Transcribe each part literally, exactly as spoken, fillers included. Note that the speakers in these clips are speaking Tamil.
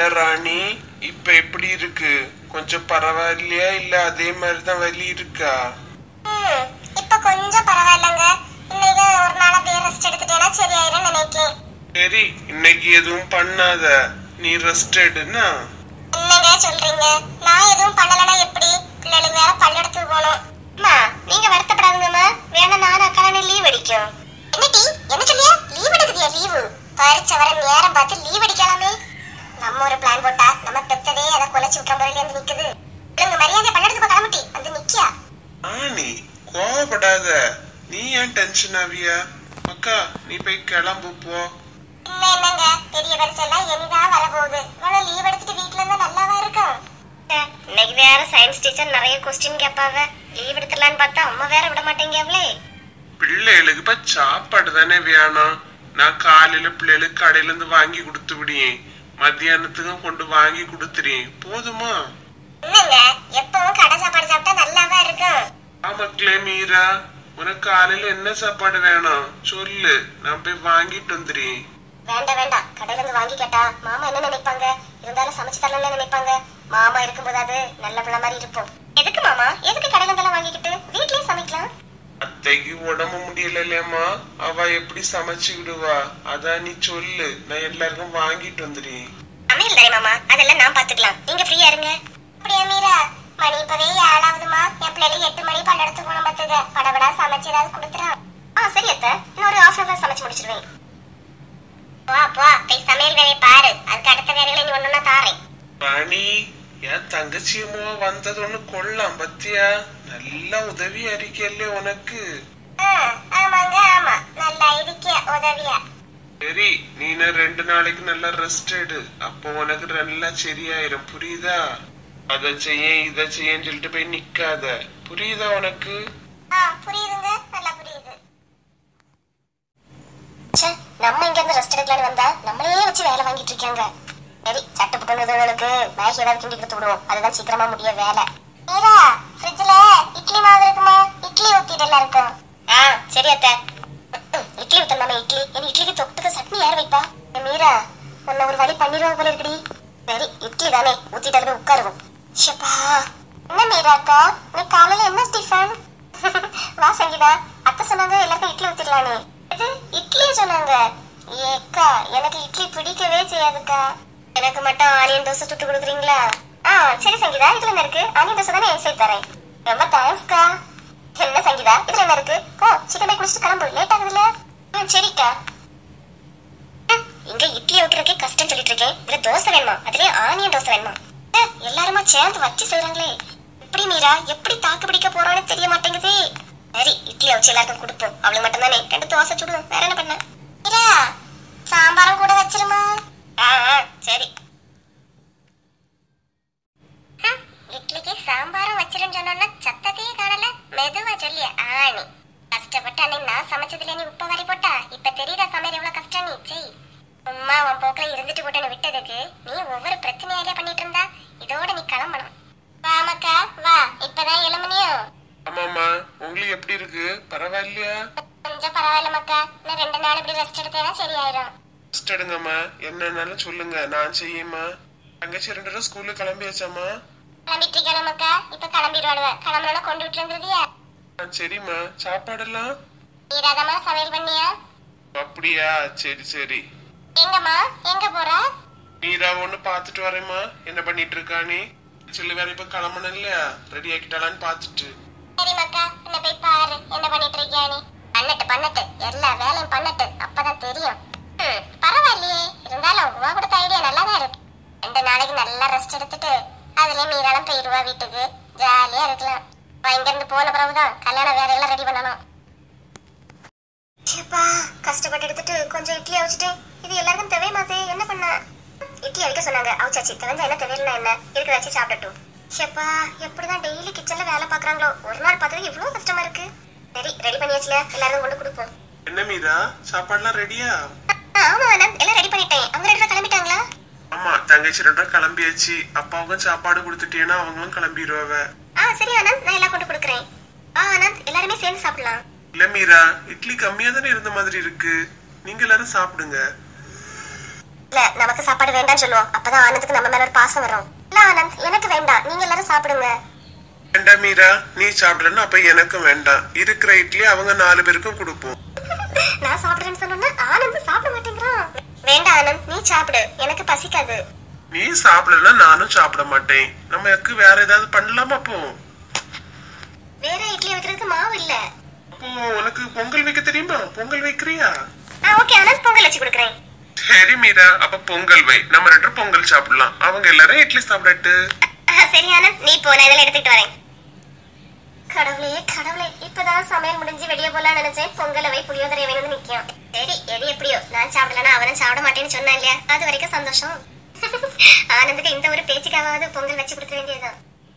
என்ன ராணி, இப்ப எப்படி இருக்கு? கொஞ்சம் பரவாயில்லையா இல்ல அதே மாதிரிதான் வலி இருக்கா? இப்ப கொஞ்சம் பரவாயில்லங்க. இன்னைக்கு ஒரு நாள் அப்படியே ரெஸ்ட் எடுத்துட்டேனா சரியாயிரும் நினைக்கிறேன். சரி, இன்னைக்கு எதுவும் பண்ணாத, நீ ரெஸ்ட் எடுனா. என்னங்க சொல்றீங்க? நான் எதுவும் பண்ணலனா எப்படி? பிள்ளைகளுக்கு வேற பள்ளிடத்துக்கு போகணும். அம்மா நீங்க வருத்தப்படாதீங்கம்மா, வேணா நானும் அக்கானே லீவ் அடிக்கும். என்ன டி என்ன சொல்லியா? லீவ் எடுக்குதியா? லீவு பரிச்சை வர நேரம் பார்த்து லீவ் அடிக்கலாமே. நம்ம ஒரு பிளான் போட்டா நம்ம பெத்ததே அதை கொலைச்சு விட்ட முறையில இருந்து நிக்குது. பிள்ளைங்க மரியாதை பள்ளிடத்துக்கு போய் கிளம்பிட்டி வந்து நிக்கியா. ஆனி கோவப்படாத, நீ ஏன் டென்ஷன் ஆவியா? அக்கா நீ போய் கிளம்பு போ. இன்னும் என்னங்க, பெரிய பரிசெல்லாம் எனிதான் வரப்போகுது. இவ்வளவு லீவ் எடுத்துட்டு வீட்டுல இருந்தா நல்லாவா இருக்கும்? இன்னைக்கு வேற சயின்ஸ் டீச்சர் நிறைய கொஸ்டின் கேட்பாவ. லீவ் எடுத்துடலான்னு பார்த்தா அம்மா வேற விட மாட்டேங்கவளே. பிள்ளைகளுக்கு இப்ப சாப்பாடு தானே வேணும். நான் காலையில பிள்ளைகளுக்கு கடையில இருந்து வாங்கி கொடுத்து விடியேன், மத்தியானத்துக்கும் கொண்டு வாங்கி கொடுத்துறேன், போதுமா? என்னங்க எப்பவும் கடை சாப்பாடு சாப்பிட்டா நல்லாவா இருக்கும். ஆமாக்களே மீரா, உனக்கு காலையில என்ன சாப்பாடு வேணும் சொல்லு, நான் போய் வாங்கிட்டு வந்துடுறேன். வேண்டாம் வேண்டாம், கடையில இருந்து வாங்கி கேட்டா மாமா என்ன நினைப்பாங்க? இருந்தாலும் சமைச்சு தரலன்னு நினைப்பாங்க. மாமா இருக்கும்போது அது நல்ல பிள்ளை மாதிரி இருப்போம். எதுக்கு மாமா, எதுக்கு கடையில இருந்தெல்லாம் வாங்கிக்கிட்டு வீட்லயே சமைக்கலாம். அத்தைக்கு உடம்பு முடியலம்மா, அவ எப்படி சமைச்சு விடுவா? அதான் நீ சொல்லு, நான் எல்லாருக்கும் வாங்கிட்டு வந்துடுறேன். சமையல் தானே மாமா, அதெல்லாம் நான் பாத்துக்கலாம், நீங்க ஃப்ரீயா இருங்க. அப்படியா மீரா? மணி இப்பவே ஏழாவதுமா. என் பிள்ளைல எட்டு மணி பல்லடத்துக்கு போன பார்த்துக்க. படபடா சமைச்சு ஏதாவது கொடுத்துறான். ஆ சரி அத்தை, இன்னொரு ஹாஃப் அன் ஹவர் சமைச்சு முடிச்சிருவேன். போ போ போய் சமையல் வேலையை பாரு, அதுக்கு அடுத்த வேலைகளை நீ ஒண்ணுன்னா தாரேன். ராணி, என் தங்கச்சியமோ வந்தது கொள்ளலாம் பத்தியா? நல்ல உதவியா இருக்கே உனக்கு. ஆமாங்க ஆமா, நல்லா இருக்கிய உதவியா. சரி, நீ ரெண்டு நாளைக்கு நல்லா ரெஸ்ட் எடு, அப்போ உனக்கு நல்லா சரியாயிரும், புரியுதா? அத செய்ய இத செய்யன்னு சொல்லிட்டு போய் நிக்காத, புரியுதா உனக்கு? புரியுதுங்க, நல்லா புரியுது. நம்ம இங்க இருந்து ரெஸ்ட் எடுக்கலான்னு வந்தா நம்மளே வச்சு வேலை வாங்கிட்டு இருக்காங்க. சரி, சட்டை புட்டணுக்கு மேகி ஏதாவது கிண்டி கொடுத்து விடுவோம், அதுதான் சீக்கிரமா முடிய வேலை. மீரா, ஃப்ரிட்ஜ்ல இட்லி மாவு இருக்குமா? இட்லி ஊத்திட்டு இருக்கும். ஆ சரி அத்தை. இட்லி ஊத்தலாமா? இட்லி என் இட்லிக்கு தொட்டுக்க சட்னி யார் வைப்பா? மீரா, உன்ன ஒரு வழி பண்ணிடுவோம் போல இருக்குடி. சரி, இட்லி தானே, ஊத்திட்டு போய் உட்காருவோம். ஷப்பா, என்ன மீராக்கா, நீ காலையில என்ன டிஃபன்? வா சங்கீதா, அத்தை சொன்னாங்க எல்லாருக்கும் இட்லி ஊத்திடலான்னு. இது இட்லியே சொன்னாங்க. ஏக்கா, எனக்கு இட்லி பிடிக்கவே செய்யாதுக்கா. எனக்கு மட்டும் ஆனியன் தோசை சுட்டு கொடுக்குறீங்களா? ஆ சரி சங்கீதா, இதுல என்ன இருக்கு? ஆனியன் தோசை தானே சேர்த்து தரேன். ரொம்ப தேங்க்ஸ்க்கா. என்ன சங்கீதா, இதுல என்ன இருக்கு? போ சீக்கிரம் போய் குளிச்சுட்டு கிளம்பு, லேட் ஆகுதுல்ல. ம் சரிக்கா. இங்க இட்லி ஊத்துறதுக்கே கஷ்டம் சொல்லிட்டு இருக்கேன், இதுல தோசை வேணுமா? அதுலயே ஆனியன் தோசை வேணுமா? எல்லாருமா சேர்ந்து வச்சு செய்யறாங்களே. எப்படி மீரா, எப்படி தாக்கு பிடிக்க போறான்னு தெரிய மாட்டேங்குது. சரி, இட்லி வச்சு எல்லாருக்கும் கொடுப்போம், அவளுக்கு மட்டும் தானே, ரெண்டு தோசை சுடுவோம், வேற என்ன பண்ண? மீரா, சாம்பாரம் கூட வச்சிருமா? ஆ சரி. இட்லிக்கு சாம்பாரும் வச்சிருன்னு சொன்னா சத்தத்தையே காணல. மெதுவா சொல்லிய ஆணி. கஷ்டப்பட்டு அன்னைக்கு நான் சமைச்சதுல நீ உப்ப வாரி போட்டா, இப்ப தெரியுதா சமையல் எவ்வளவு கஷ்டம்? நீ செய். உம்மா உன் போக்கில இருந்துட்டு போட்டேன்னு விட்டதுக்கு நீ ஒவ்வொரு பிரச்சனையாலே பண்ணிட்டு இருந்தா, இதோட நீ கிளம்பணும். வாமக்கா வா, இப்பதான் எழுமணியோ? ஆமாமா, உங்களுக்கு எப்படி இருக்கு? பரவாயில்லையா? கொஞ்சம் பரவாயில்ல மக்கா, நான் ரெண்டு நாள் இப்படி ரெஸ்ட் எடுத்தேன்னா சரியாயிரும். ரெஸ்ட் எடுங்கம்மா, என்னன்னாலும் சொல்லுங்க, நான் செய்யமா. தங்கச்சி ரெண்டு பேரும் ஸ்கூலுக்கு கிளம்பியாச்சாமா? கிளம்பிட்டு இருக்கேன் மக்கா, இப்ப கிளம்பிடுவாடுவேன். கிளம்புனா கொண்டு விட்டு வந்துருதியா? சரிம்மா, சாப்பாடெல்லாம் நீராதமா சமையல் பண்ணியா? அப்படியா, சரி சரி. எங்கம்மா, எங்க போற? மீரா ஒண்ணு பாத்துட்டு வரேம்மா, என்ன பண்ணிட்டு இருக்கானே. சொல்லி வேற இப்ப கிளம்பணும் இல்லையா, ரெடி ஆக்கிட்டாலான்னு பாத்துட்டு. சரி மக்கா, என்ன போய் பாரு என்ன பண்ணிட்டு இருக்கியானே. பண்ணட்டு பண்ணட்டு, எல்லா வேலையும் பண்ணட்டு, அப்பதான் தெரியும். பரவாயில்லையே, இருந்தாலும் உவா கொடுத்த ஐடியா நல்லாதான் இருக்கு. ரெண்டு நாளைக்கு நல்லா ரெஸ்ட் எடுத்துட்டு அதுலயே மீறாலும் போயிடுவா வீட்டுக்கு, ஜாலியா இருக்கலாம். இங்க இருந்து போன பிறகுதான் கல்யாண வேலையெல்லாம் ரெடி பண்ணணும். கஷ்டப்பட்டு எடுத்துட்டு கொஞ்சம் இட்லி அவிச்சிட்டு, இது எல்லாருக்கும் தேவை மாத்தே, என்ன பண்ண? இட்லி அவிக்க சொன்னாங்க, அவிச்சாச்சு. தெரிஞ்சா என்ன தேவையில்லைன்னா என்ன, இருக்கிறதாச்சு சாப்பிடட்டும். ஷப்பா, எப்படிதான் டெய்லி கிச்சன்ல வேலை பாக்குறாங்களோ, ஒரு நாள் பார்த்தது இவ்வளவு கஷ்டமா இருக்கு. சரி, ரெடி பண்ணியாச்சுல, எல்லாரும் கொண்டு கொடுப்போம். என்ன மீரா, சாப்பாடுலாம் ரெடியா? ஆமா நான் எல்லாம் ரெடி பண்ணிட்டேன். அவங்க ரெண்டு கிளம்பிட்டாங்களா? ஆமா, தங்கச்சி ரெண்டு கிளம்பியாச்சு. அப்பாவுக்கும் சாப்பாடு கொடுத்துட்டேன்னா அவங்களும் கிளம்பிடுவாங்க. ஆ சரி ஆனந்த், நான் எல்லாம் கொண்டு கொடுக்குறேன். ஆ ஆனந்த், எல்லாருமே சேர்ந்து சாப்பிடலாம். இல்ல மீரா, இட்லி கம்மியா தானே இருந்த மாதிரி இருக்கு, நீங்க எல்லாரும் சாப்பிடுங்க. இல்ல நமக்கு சாப்பாடு வேண்டாம்னு சொல்லுவோம், அப்பதான் ஆனந்துக்கு நம்ம மேல ஒரு பாசம் வரும். இல்ல ஆனந்த், எனக்கு வேண்டாம், நீங்க எல்லாரும் சாப்பிடுங்க. வேண்டாம் மீரா, நீ சாப்பிடணும், அப்ப எனக்கும் வேண்டாம். இருக்கிற இட்லி அவங்க நாலு பேருக்கும் கொடுப்போம். நான் சாப்பிடுறேன்னு சொன்னா ஆனந்த் சாப்பிட மாட்டேங்கிறான். வேண்டாம் ஆனந்த், நீ சாப்பிடு, எனக்கு பசிக்காது. நீ சாப்பிடலன்னா நானும் சாப்பிட மாட்டேன். நமக்கு வேற ஏதாவது பண்ணலாமா? அப்போ வேற இட்லி வைக்கிறதுக்கு மாவு இல்ல. அப்போ உனக்கு பொங்கல் வைக்க தெரியுமா? பொங்கல் வைக்கிறியா? ஓகே ஆனந்த், பொங்கல் வச்சு கொடுக்குறேன். சரி மீரா, அப்ப பொங்கல் வை, நம்ம ரெண்டு பொங்கல் சாப்பிடலாம். அவங்க எல்லாரும் இட்லி சாப்பிடட்டு. சரி ஆனந்த், நீ போ, நான் இதெல்லாம் எடுத்துட்டு வரேன். கடவுளே கடவுளே, இப்பதான் சமையல் முடிஞ்சு வெளியே போலாம் நினைச்சேன். பொங்கலை வை, புளியோதரை வேணும்னு நிக்கும். சரி எது எப்படியோ, நான் சாப்பிடலன்னா அவனும் சாப்பிட மாட்டேன்னு சொன்னான் இல்லையா, அது வரைக்கும் சந்தோஷம். ஆனந்துக்கு இந்த ஒரு பேச்சுக்காவது பொங்கல் வச்சு கொடுக்க வேண்டியதுதான்.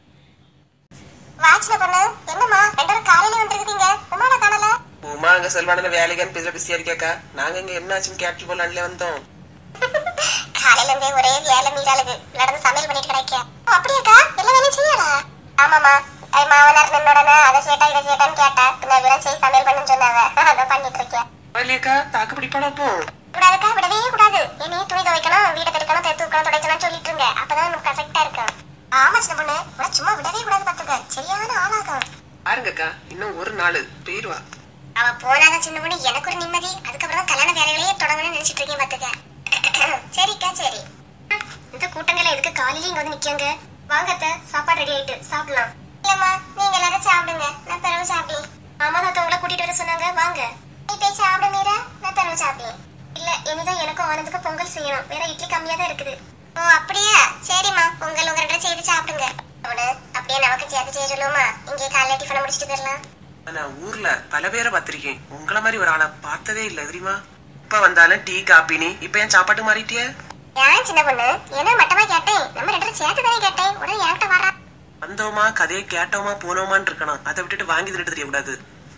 வாட்ச்ல பொண்ணு, என்னம்மா ரெண்டரும் காலையில வந்திருக்கீங்க, உமாட காணல? உமா அங்க செல்வான வேலைக்கான்னு பேசுற பிஸியா இருக்காக்கா. நாங்க இங்க என்ன ஆச்சுன்னு கேட்டு போலான்ல வந்தோம். காலையில இருந்தே ஒரே வேலை மீறாளுக்கு நடந்து சமையல் பண்ணிட்டு கிடைக்க. அப்படியாக்கா, எல்லா வேலையும் செய்யடா? ஆமாமா, மாவனார் நின்னோடனே அதை சேட்டா இதை சேட்டான்னு கேட்டா, பின்ன வீரம் செய்ய சமையல் பண்ணுன்னு சொன்னாங்க, அதை பண்ணிட்டு இருக்கேன். இல்லையாக்கா, தாக்கு பிடிப்பாடா? அப்போ கூடாதுக்கா, விடவே கூடாது. இனி துணி துவைக்கணும், வீட்டை பெருக்கணும், தெத்து வைக்கணும், துடைக்கணும்னு சொல்லிட்டு இருங்க, அப்பதான் நமக்கு கரெக்டா இருக்கும். ஆமா சின்ன பொண்ணு, உன சும்மா விடவே கூடாது பாத்துக்க, சரியான ஆளாகும். பாருங்கக்கா, இன்னும் ஒரு நாள் போயிருவா. அவ போனாதான் சின்ன பொண்ணு எனக்கு ஒரு நிம்மதி. அதுக்கப்புறம் கல்யாண வேலைகளையே தொடங்கணும்னு நினைச்சிட்டு இருக்கேன் பாத்துக்க. சரிக்கா சரி. இந்த கூட்டங்களை எதுக்கு காலையில இங்க வந்து நிக்காங்க? வாங்க அத்தை, சாப்பாடு ரெடி ஆயிட்டு சாப்பிடலாம். இல்லம்மா, நீங்க எல்லாரும் சாப்பிடுங்க, நான் பிறகு சாப்பிடுறேன். அம்மா தான் உங்களை கூட்டிட்டு வர சொன்னாங்க, வாங்க. நீ போய் சாப்பிட மீரா, நான் பிறகு சாப்பிடுறேன். இல்ல, இனிதான் எனக்கும் ஆனந்துக்கும் பொங்கல் செய்யணும், வேற இட்லி கம்மியா தான் இருக்குது. ஓ அப்படியா, சரிம்மா, பொங்கல் உங்க ரெண்டு செய்து சாப்பிடுங்க. அவனு அப்படியே நமக்கு சேர்த்து செய்ய சொல்லுவோமா? இங்கே காலையில டிஃபனை முடிச்சுட்டு போயிடலாம். நான் ஊர்ல பல பேரை பார்த்திருக்கேன், உங்களை மாதிரி ஒரு ஆளை பார்த்ததே இல்ல தெரியுமா? இப்ப வந்தாலும் டீ காப்பினி, இப்ப ஏன் சாப்பாட்டு மாறிட்டிய? ஏன் சின்ன பொண்ணு, ஏன்னா மட்டமா கேட்டேன், நம்ம ரெண்டு சேர்த்து தானே கேட்டேன், உடனே என்கிட்ட வரா. வந்தோமா கதையை கேட்டோமா போனோமான்னு இருக்கணும், அதை விட்டுட்டு வாங்கி திட்டு தெரியக்கூடாது.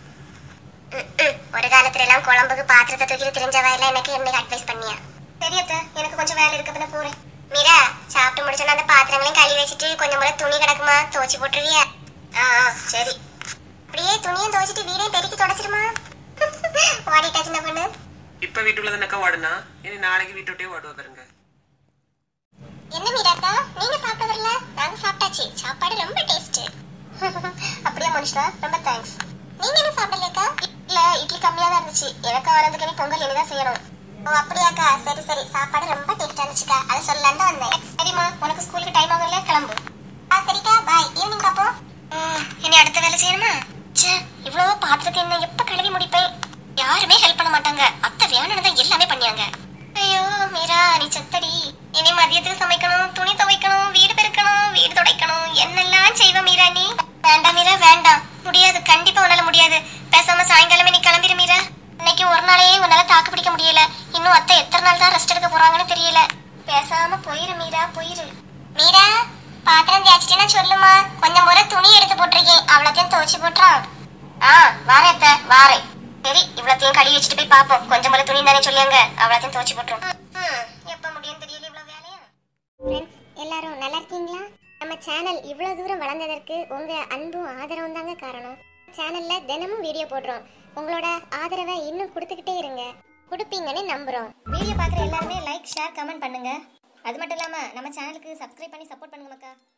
ஒரு காலத்துல எல்லாம் குழம்புக்கு பாத்திரத்தை தூக்கி தெரிஞ்சவா எல்லாம் எனக்கு என்ன அட்வைஸ் பண்ணியா? தெரியத்த, எனக்கு கொஞ்சம் வேலை இருக்கு, போறேன். மீரா, சாப்பிட்டு முடிச்சோன்னா அந்த பாத்திரங்களையும் கழுவி வச்சுட்டு கொஞ்சம் முறை துணி கிடக்குமா, துவச்சி போட்டுருவியா? ஆ சரி. அப்படியே துணியும் துவச்சிட்டு வீடையும் பெருக்கி தொடச்சிருமா? ஓடிட்டா சின்ன பொண்ணு. இப்ப வீட்டுக்குள்ள தானக்கா ஓடுனா, இனி நாளைக்கு வீட்டு விட்டே ஓடுவா பாருங்க. என்ன மீராக்கா, நீங்க சாப்பிட்டு வரல? நாங்க சாப்பிட்டாச்சு, சாப்பாடு ரொம்ப டேஸ்ட். அப்படியே மனுஷா, ரொம்ப தேங்க்ஸ். நீங்க என்ன சாப்பிடலையாக்கா? இல்ல, இட்லி கம்மியா தான் இருந்துச்சு, எனக்கு ஆனதுக்கு நீ பொங்கல் இனிதான் செய்யணும். ஓ அப்படியாக்கா, சரி சரி, சாப்பாடு ரொம்ப டேஸ்டா இருந்துச்சுக்கா, அதை சொல்லலான்னு தான் வந்தேன். சரிம்மா, உனக்கு ஸ்கூலுக்கு டைம் ஆகல, கிளம்பு. ஆ சரிக்கா, பாய், ஈவினிங் பாப்போம். இனி அடுத்த வேலை செய்யணுமா? ச்சே, இவ்வளவு பாத்திரத்தை என்ன எப்ப கழுவி முடிப்பேன்? யாருமே ஹெல்ப் பண்ண மாட்டாங்க, அத்தை வேணும்னு தான் எல்லாமே பண்ணியாங்க. ஐயோ மீரா, நீ செத்தடி. இனி மதியத்துக்கு சமைக்கணும், துணி துவைக்கணும், வீடு பெருக்கணும், வீடு துடைக்கணும், என்னெல்லாம் செய்வ மீரா நீ? வேண்டாம் மீரா, வேண்டாம், முடியாது, கண்டிப்பா உன்னால முடியாது. பேசாம சாயங்காலமே நீ கிளம்பிடு மீரா. இன்னைக்கு ஒரு நாளையே உன்னால தாக்கு பிடிக்க முடியல, இன்னும் அத்தை எத்தனை நாள் தான் ரெஸ்ட் எடுக்க போறாங்கன்னு தெரியல. பேசாம போயிரு மீரா, போயிரு. மீரா, பாத்திரம் தேய்ச்சிட்டேன்னா சொல்லுமா, கொஞ்சம் முறை துணி எடுத்து போட்டிருக்கேன், அவ்வளோத்தையும் துவைச்சு போட்டுறான். ஆ வாரேன் அத்தை, வாரேன். சரி, இவ்வளோத்தையும் கழுவி வச்சுட்டு போய் பார்ப்போம், கொஞ்சம் முறை துணி தானே சொல்லியாங்க, அவ்வளோத்தையும் துவைச்சு போட்டுரும். எப்ப முடியும் தெரியல இவ்வளவு வேலையா. ஃப்ரெண்ட்ஸ் எல்லாரும் நல்லா இருக்கீங்களா? நம்ம சேனல் இவ்வளவு தூரம் வளர்ந்ததற்கு உங்க அன்பும் ஆதரவும் தாங்க காரணம். சேனல்ல தினமும் வீடியோ போடுறோம், உங்களோட ஆதரவை இன்னும் கொடுத்துக்கிட்டே இருங்க, கொடுப்பீங்கன்னு நம்புறோம். வீடியோ பார்க்குற எல்லாருமே லைக், ஷேர், கமெண்ட் பண்ணுங்க. அது மட்டும் இல்லாம நம்ம சேனலுக்கு சப்ஸ்கிரைப் பண்ணி சப்போர்ட் பண்ணுங்க மக்கா.